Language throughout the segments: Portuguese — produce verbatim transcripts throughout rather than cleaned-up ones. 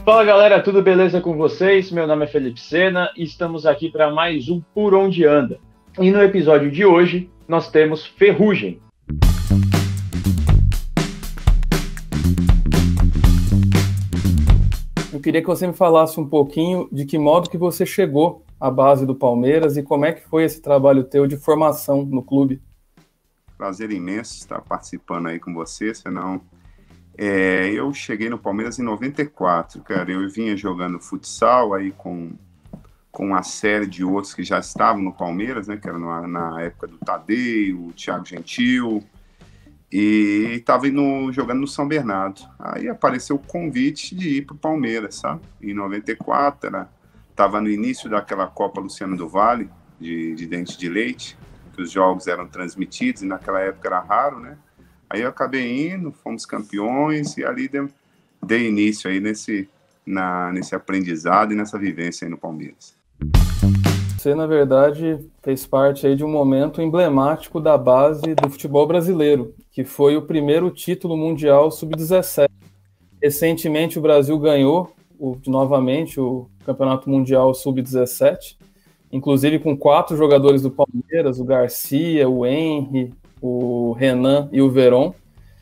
Fala galera, tudo beleza com vocês? Meu nome é Felipe Sena e estamos aqui para mais um Por Onde Anda. E no episódio de hoje nós temos Ferrugem. Eu queria que você me falasse um pouquinho de que modo que você chegou à base do Palmeiras e como é que foi esse trabalho teu de formação no clube. Prazer imenso estar participando aí com você, senão... É, eu cheguei no Palmeiras em noventa e quatro, cara. Eu vinha jogando futsal aí com, com uma série de outros que já estavam no Palmeiras, né? Que era na, na época do Tadeu, o Thiago Gentil, e estava jogando no São Bernardo. Aí apareceu o convite de ir para o Palmeiras, sabe? Em noventa e quatro, estava no início daquela Copa Luciano do Vale, de, de dente de leite, que os jogos eram transmitidos, e naquela época era raro, né? Aí eu acabei indo, fomos campeões e ali dei, dei início aí nesse, na, nesse aprendizado e nessa vivência aí no Palmeiras. Você, na verdade, fez parte aí de um momento emblemático da base do futebol brasileiro, que foi o primeiro título mundial sub dezessete. Recentemente o Brasil ganhou o, novamente o Campeonato Mundial sub dezessete, inclusive com quatro jogadores do Palmeiras, o Garcia, o Henry, o Renan e o Veron.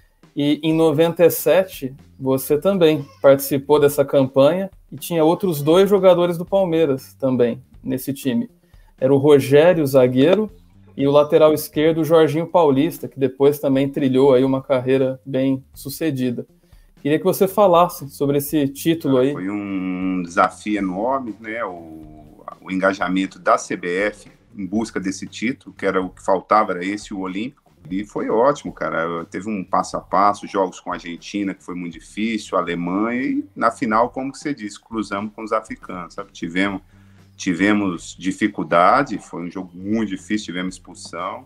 E em noventa e sete você também participou dessa campanha e tinha outros dois jogadores do Palmeiras também nesse time. Era o Rogério, o zagueiro, e o lateral esquerdo, o Jorginho Paulista, que depois também trilhou aí uma carreira bem sucedida. Queria que você falasse sobre esse título aí. Foi um desafio enorme, né? O, o engajamento da C B F em busca desse título, que era o que faltava, era esse, o Olímpico. E foi ótimo, cara. Teve um passo a passo, jogos com a Argentina, que foi muito difícil, a Alemanha, e na final, como você disse, cruzamos com os africanos, sabe? Tivemos, tivemos dificuldade, foi um jogo muito difícil, tivemos expulsão,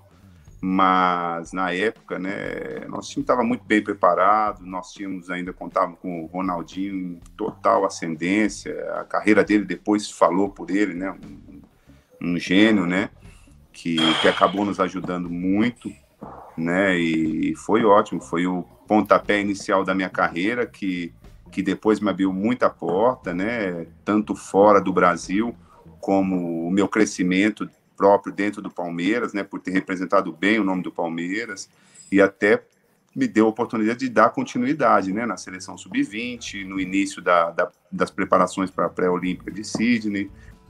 mas na época, né, nosso time estava muito bem preparado, nós tínhamos ainda, contava com o Ronaldinho em total ascendência, a carreira dele depois falou por ele, né? Um, um gênio, né? Que, que acabou nos ajudando muito, né, e foi ótimo, foi o pontapé inicial da minha carreira, que, que depois me abriu muita porta, né, tanto fora do Brasil, como o meu crescimento próprio dentro do Palmeiras, né, por ter representado bem o nome do Palmeiras, e até me deu a oportunidade de dar continuidade, né, na seleção sub vinte, no início da, da, das preparações para a pré-olímpica de Sydney.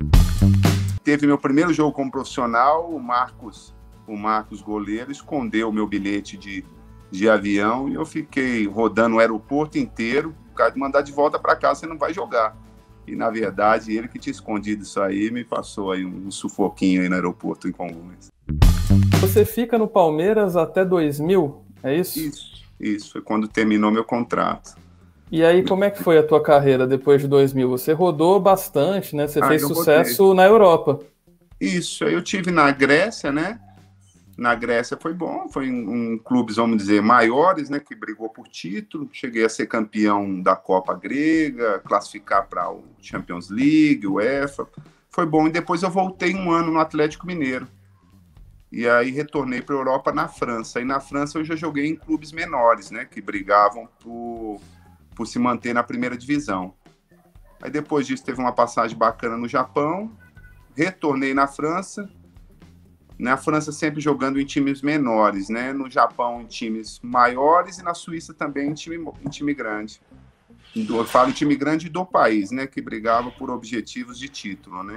Teve meu primeiro jogo como profissional, o Marcos, o Marcos goleiro, escondeu o meu bilhete de, de avião e eu fiquei rodando o aeroporto inteiro, por causa de mandar de volta para casa, você não vai jogar. E, na verdade, ele que tinha escondido isso aí, me passou aí um, um sufoquinho aí no aeroporto em Congonhas. Você fica no Palmeiras até dois mil, é isso? Isso, isso, foi quando terminou meu contrato. E aí, como é que foi a tua carreira depois de dois mil? Você rodou bastante, né? Você ah, fez sucesso rodei. Na Europa. Isso, eu tive na Grécia, né? Na Grécia foi bom, foi um, um clubes, vamos dizer, maiores, né? Que brigou por título. Cheguei a ser campeão da Copa Grega, classificar para o Champions League, o UEFA. Foi bom, e depois eu voltei um ano no Atlético Mineiro. E aí retornei para a Europa na França. E na França eu já joguei em clubes menores, né? Que brigavam por... por se manter na primeira divisão. Aí depois disso teve uma passagem bacana no Japão, retornei na França, na França sempre jogando em times menores, né? No Japão em times maiores e na Suíça também em time, em time grande. Eu falo em time grande do país, né? Que brigava por objetivos de título, né?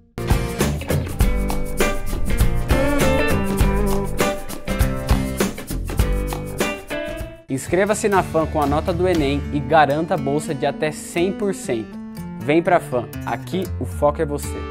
Inscreva-se na F A M com a nota do Enem e garanta a bolsa de até cem por cento. Vem pra F A M, aqui o foco é você.